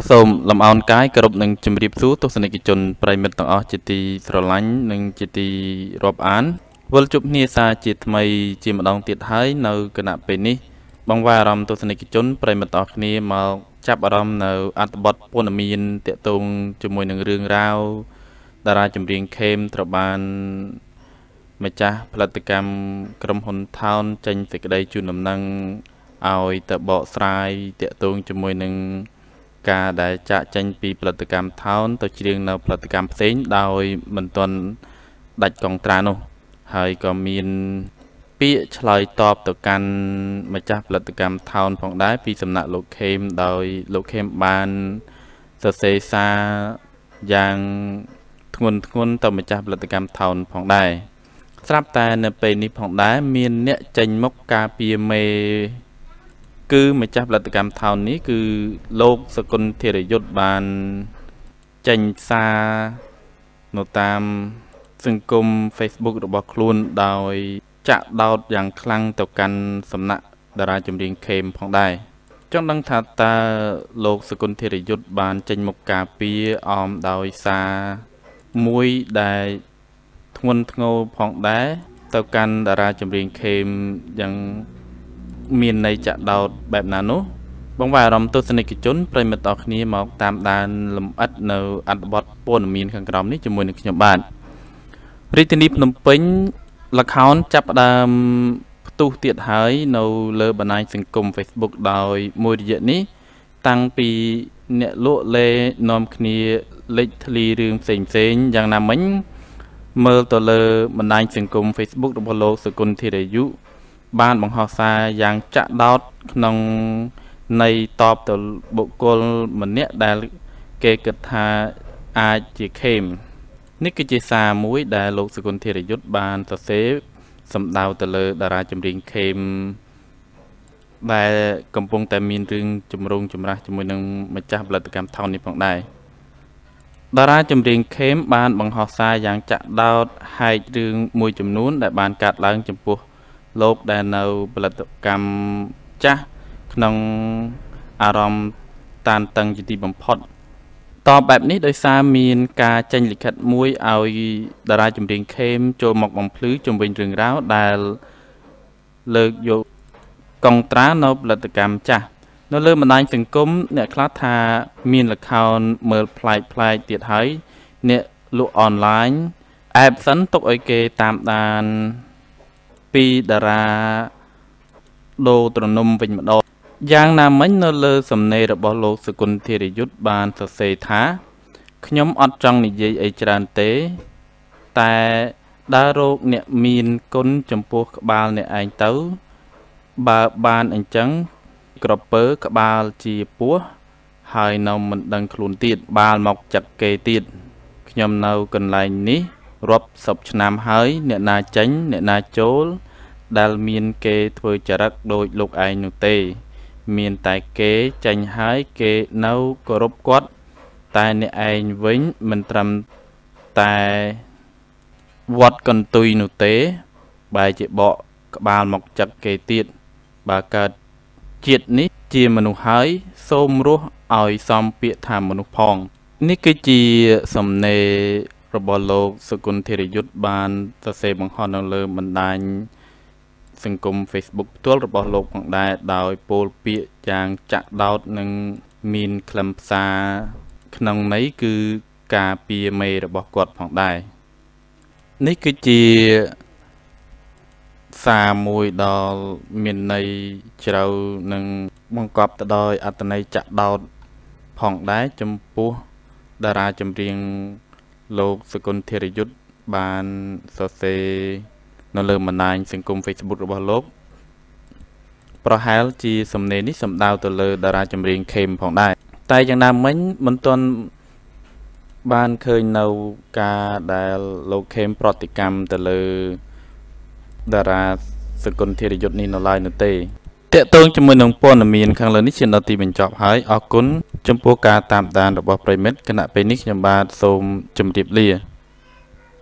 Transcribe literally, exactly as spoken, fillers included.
សូមលំអោនកាយគោរពនឹងជំរាបសួរទស្សនិកជនប្រិមិត្តទាំងអស់ជាទីស្រឡាញ់និងជាទីរាប់អានវិលជួបគ្នាសារជាថ្មីជាម្ដងទៀតហើយនៅគណៈពេលនេះបងវាអារម្មណ៍ទស្សនិកជនប្រិមិត្តទាំងអស់គ្នាមកចាប់អារម្មណ៍នៅអត្ថបទព័ត៌មានទាក់ទងជាមួយនឹងរឿងរ៉ាវតារាចម្រៀងខេមត្រូវបានម្ចាស់ផលិតកម្មក្រុមហ៊ុនថោនចេញសេចក្តីជូនដំណឹងឲ្យទៅបកស្រាយទាក់ទងជាមួយនឹងការដែលចាក់ចេញពីផលិតកម្មថោនទៅច្រៀងនៅផលិតកម្មផ្សេងដោយមិនទាន់ដាច់កងត្រានោះហើយក៏មានពាក្យឆ្លើយតបទៅកាន់ម្ចាស់ផលិតកម្មថោនផងដែរពីសំណាក់លោកខេមដោយលោកខេមបានសរសេរសារយ៉ាងធ្ងន់ធ្ងរទៅម្ចាស់ផលិតកម្មថោនផងដែរស្រាប់តែនៅពេលនេះផងដែរមានអ្នកចេញមុខការពារមេគឺម្ចាស់ផលិតកម្មថោននេះគឺលោកសកុនធិរយុទ្ធបានចេញសារនៅតាមសង្គម Facebook របស់ខ្លួនដោយចាក់ដោតយ៉ាងខ្លាំងទៅកាន់សំណាក់តារាចម្រៀងខេមផងដែរចង់ដឹងថាតើលោកសកុនធិរយុទ្ធបានចេញមុខការពារអមដោយសារមួយដែលធ្ងន់ធ្ងរផងដែរទៅកាន់តារាចម្រៀងខេមយ៉ាងមានន័យចាក់ដោតបែបណានោះបងវាអារម្មណ៍ទស្សនិកជនប្រិមិត្តអស់គ្នាមកតាមដានលម្អិតនៅអត្ថបទព័ត៌មានខាងក្រោមនេះជាមួយនឹងខ្ញុំបាទរាជធានីភ្នំពេញល្ខោនចាប់ផ្ដើមផ្ទុះទៀតហើយនៅលើបណ្ដាញសង្គម Facebook ដោយមួយរយៈនេះតាំងពីអ្នកលក់លេនាំគ្នាលេចធ្លីរឿងផ្សេងផ្សេងយ៉ាងណាមិញមើលទៅលើបណ្ដាញសង្គម Facebook របស់លោកសកុនធិរយុទ្ធបានបង្ហោះសារយ៉ាងចាក់ដោតក្នុងន័យតបទៅបុគ្គលម្នាក់ដែលគេគិតថាអាចជាខេមនេះគឺជាសារមួយដែលលោកសកុនធិរយុទ្ធបានសរសេរសម្ដៅទៅលើតារាចម្រៀងខេមដែលកំពុងតែមានរឿងចម្រូងចម្រាសជាមួយនឹងម្ចាស់ផលិតកម្មថោននេះផងដែរតារាចម្រៀងខេមបានបង្ហោះសារយ៉ាងចាក់ដោតហែករឿងមួយចំនួនដែលបានកាត់ឡើងចំពោះលោកដែលនៅផលិតកម្មចាស់ក្នុងអារម្មណ៍តានតឹងជាទីបំផុតតបបែបនេះដោយសារមានការចេញលិខិតមួយឲ្យតារាចម្រៀងខេមចូលមកបំភ្លឺជំវិញរឿងរ៉ាវដែលលើកយកកងត្រានៅផលិតកម្មចាស់នៅលើបណ្ដាញសង្គមអ្នកខ្លះថាមានល្ខោនមើលប្លែកប្លែកទៀតហើយអ្នកលក់អនឡាញអែបសិនទុកឲ្យគេតាមដានពីតារាដូរត្រនំវិញម្ដងយ៉ាងណាមិញនៅលើសំណេររបស់លោកសកុនធិរយុទ្ធបានសរសេរថាខ្ញុំអត់ចង់និយាយអីច្រើនទេតែដើររកអ្នកមានគុណចំពោះក្បាលអ្នកឯងទៅបើបានអញ្ចឹងក្រពើក្បាលជាពោះហើយនៅមិនដឹងខ្លួនទៀតបាលមកចាត់គេទៀតខ្ញុំនៅកន្លែងនេះរាប់សិបឆ្នាំហើយអ្នកណាចេញអ្នកណាចូលដែលមានគេធ្វើចរិតដូចលោកឯងនោះទេមានតែគេចេញហើយគេនៅគោរពគាត់តែអ្នកឯងវិញមិនត្រឹមតែវត្តកន្ទុយនោះទេបែរជាបកក្បាលមកចាត់គេទៀតបើកើតជាតិនេះជាមនុស្សហើយសូមរស់ឲ្យសមពាក្យថាមនុស្សផងនេះគឺជាសំណេររបស់លោកសកុនធិរយុទ្ធបានសរសេរបង្ហោះនៅលើបណ្ដាញសង្គម Facebook ផ្ទាល់របស់លោកផងដែរដោយពោលពាក្យយ៉ាងចាក់ដោតនិងមានខ្លឹមសារក្នុងន័យគឺការពារមេរបស់គាត់ផងដែរនេះគឺជាសារមួយដ៏មានន័យជ្រៅនិងបង្កប់ទៅដោយអត្ថន័យចាក់ដោតផងដែរចំពោះតារាចម្រៀងលោកសកុនធិរយុទ្ធបានសរសេរនៅលើបណ្ដាញសង្គម Facebook របស់លោកប្រហែលជាសំណេរនេះសំដៅទៅលើតារាចម្រៀងខេមផងដែរតែយ៉ាងណាមិញមិនទាន់បានឃើញនៅការដែលលោកខេមប្រតិកម្មទៅលើតារាសកុនធិរយុទ្ធនេះនៅឡើយនោះទេតកតងជាមួយនឹងព័ត៌មានខាងលើនេះជាដល់ទីបញ្ចប់ហើយអរគុណចំពោះការតាមដានរបស់ប្រិមិត្តគណៈពេលនេះខ្ញុំបាទសូមជម្រាបលា